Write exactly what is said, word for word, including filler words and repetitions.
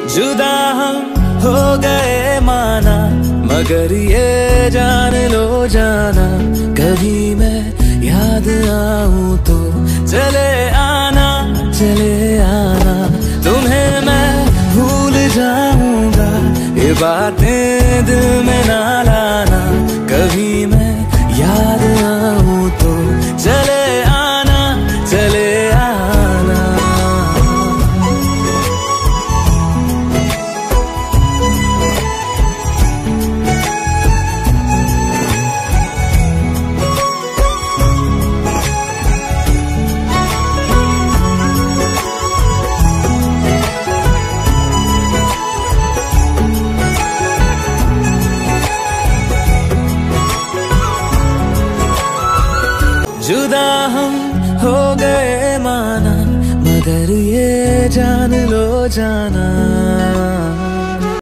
जुदा हम हो गए माना, मगर ये जान लो जाना, कभी मैं याद आऊं तो चले आना, चले आना। तुम्हें मैं भूल जाऊंगा, ये बातें दिल में ना लाना, कभी मैं याद आऊं तो चले आना, चले आना। जुदा हम हो गए माना, मगर ये जान लो जाना,